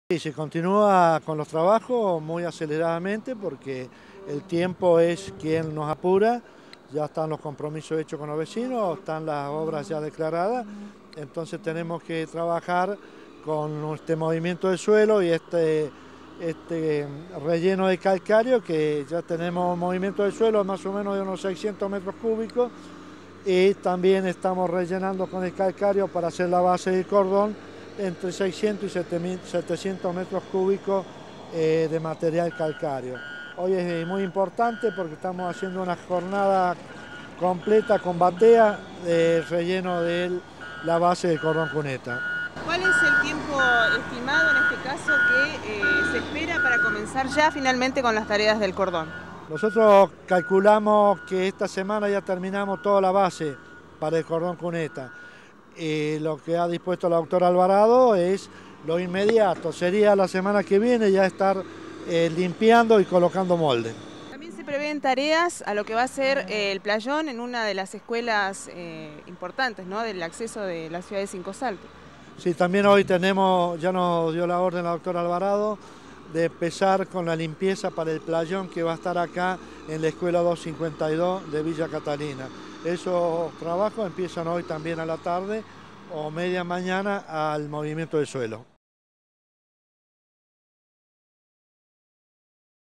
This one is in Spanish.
Sí, se continúa con los trabajos muy aceleradamente porque el tiempo es quien nos apura, ya están los compromisos hechos con los vecinos, están las obras ya declaradas, entonces tenemos que trabajar con este movimiento del suelo y este relleno de calcáreo, que ya tenemos movimiento del suelo más o menos de unos 600 metros cúbicos, y también estamos rellenando con el calcáreo para hacer la base del cordón entre 600 y 700 metros cúbicos de material calcáreo. Hoy es muy importante porque estamos haciendo una jornada completa con batea de relleno de la base del cordón cuneta. ¿Cuál es el tiempo estimado en este caso que se espera para comenzar ya finalmente con las tareas del cordón? Nosotros calculamos que esta semana ya terminamos toda la base para el cordón cuneta. Lo que ha dispuesto la doctora Alvarado es lo inmediato, sería la semana que viene ya estar limpiando y colocando molde. También se prevén tareas a lo que va a ser el playón en una de las escuelas importantes, ¿no?, del acceso de la ciudad de Cinco Saltos. Sí, también hoy tenemos, ya nos dio la orden la doctora Alvarado de empezar con la limpieza para el playón que va a estar acá en la escuela 252 de Villa Catalina. Esos trabajos empiezan hoy también a la tarde o media mañana al movimiento del suelo.